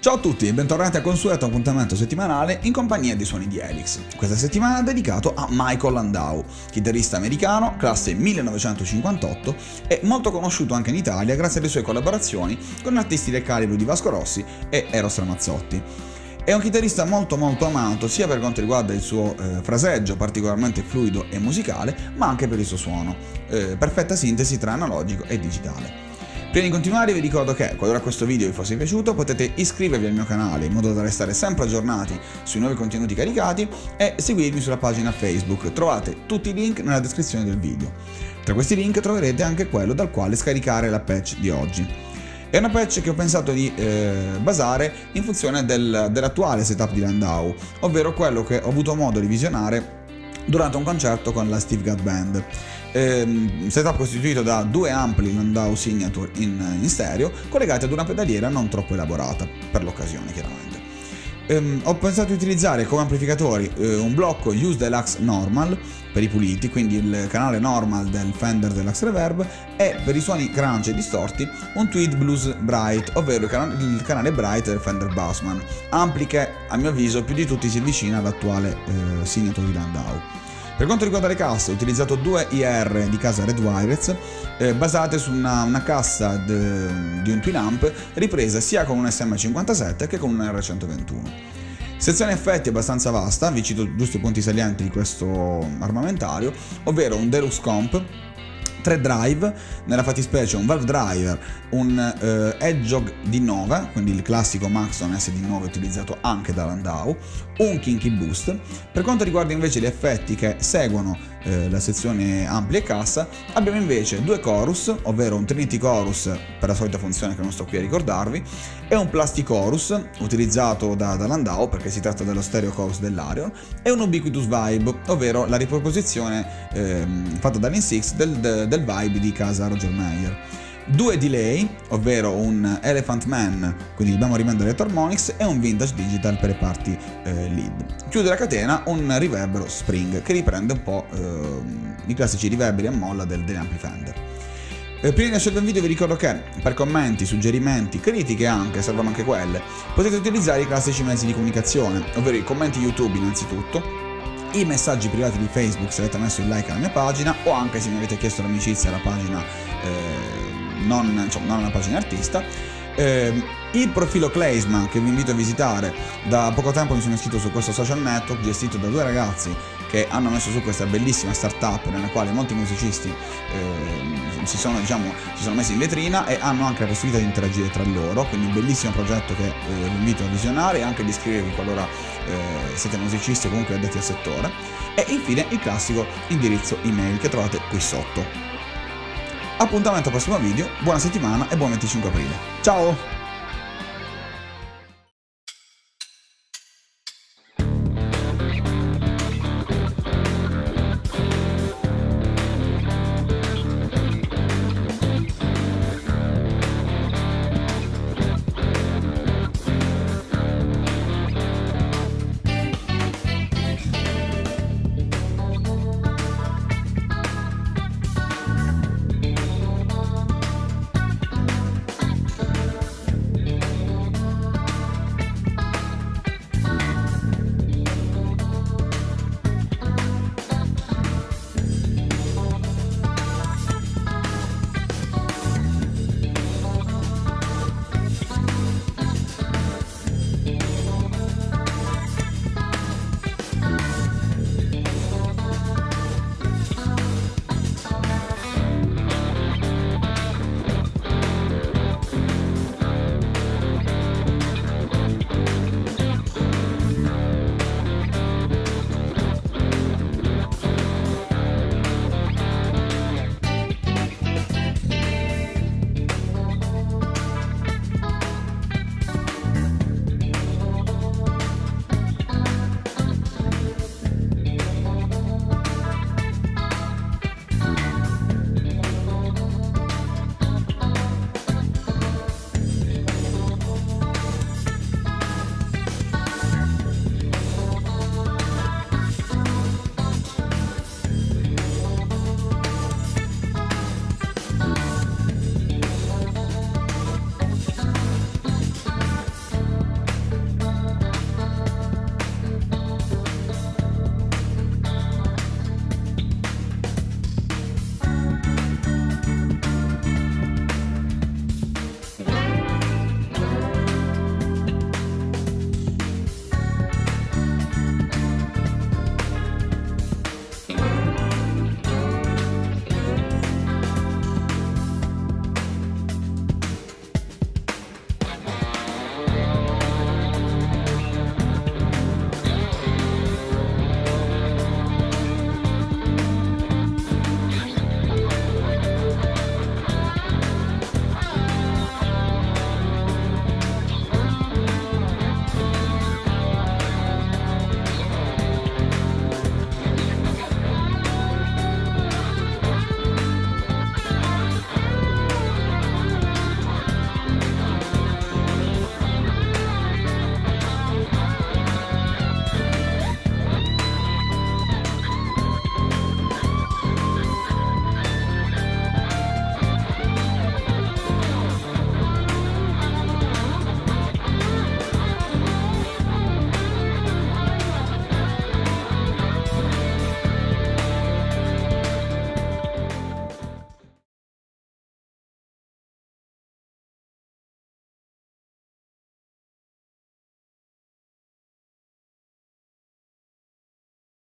Ciao a tutti e bentornati al consueto appuntamento settimanale in compagnia di Suoni di Helix. Questa settimana è dedicato a Michael Landau, chitarrista americano, classe 1958 e molto conosciuto anche in Italia grazie alle sue collaborazioni con artisti del calibro di Vasco Rossi e Eros Ramazzotti. È un chitarrista molto amato sia per quanto riguarda il suo fraseggio particolarmente fluido e musicale, ma anche per il suo suono, perfetta sintesi tra analogico e digitale. Prima di continuare vi ricordo che, qualora questo video vi fosse piaciuto, potete iscrivervi al mio canale in modo da restare sempre aggiornati sui nuovi contenuti caricati e seguirmi sulla pagina Facebook. Trovate tutti i link nella descrizione del video. Tra questi link troverete anche quello dal quale scaricare la patch di oggi. È una patch che ho pensato di basare in funzione dell'attuale setup di Landau, ovvero quello che ho avuto modo di visionare durante un concerto con la Steve Gadd Band. Setup costituito da due ampli Landau Signature in stereo collegati ad una pedaliera non troppo elaborata, per l'occasione chiaramente. Ho pensato di utilizzare come amplificatori un blocco Use Deluxe Normal per i puliti, quindi il canale normal del Fender Deluxe Reverb, e per i suoni crunch e distorti un Tweed Blues Bright, ovvero il canale Bright del Fender Bassman, ampli che a mio avviso più di tutti si avvicina all'attuale Signature di Landau. Per quanto riguarda le casse, ho utilizzato due IR di casa Red Wireless basate su una cassa di un twin amp ripresa sia con un SM57 che con un R121. Sezione effetti abbastanza vasta, vi cito giusto i punti salienti di questo armamentario, ovvero un Deluxe Comp, 3 drive, nella fattispecie un valve driver, un Hedgehog D9, quindi il classico Maxon SD9 utilizzato anche da Landau, un Kinky Boost. Per quanto riguarda invece gli effetti che seguono la sezione ampli e cassa, abbiamo invece due chorus, ovvero un Trinity Chorus per la solita funzione che non sto qui a ricordarvi, e un Plastic Chorus utilizzato da Landau perché si tratta dello stereo chorus dell'Arion, e un Ubiquitous Vibe, ovvero la riproposizione fatta dall'In6 del vibe di casa Roger Mayer. Due delay, ovvero un Elephant Man, quindi il Memory Man dell'Electro-Harmonix, e un Vintage Digital per le parti lead. Chiude la catena un riverbero Spring che riprende un po' i classici riverberi a molla degli ampli Fender. Prima di lasciare il video vi ricordo che per commenti, suggerimenti, critiche anche, servono anche quelle, potete utilizzare i classici mezzi di comunicazione, ovvero i commenti YouTube innanzitutto, i messaggi privati di Facebook se avete messo il like alla mia pagina, o anche se mi avete chiesto l'amicizia alla pagina non alla pagina artista, il profilo Claysman che vi invito a visitare. Da poco tempo mi sono iscritto su questo social network gestito da due ragazzi che hanno messo su questa bellissima startup nella quale molti musicisti si sono messi in vetrina e hanno anche la possibilità di interagire tra loro, quindi un bellissimo progetto che vi invito a visionare e anche di iscrivervi qualora siete musicisti o comunque addetti al settore. E infine il classico indirizzo email che trovate qui sotto. Appuntamento al prossimo video, buona settimana e buon 25 aprile. Ciao!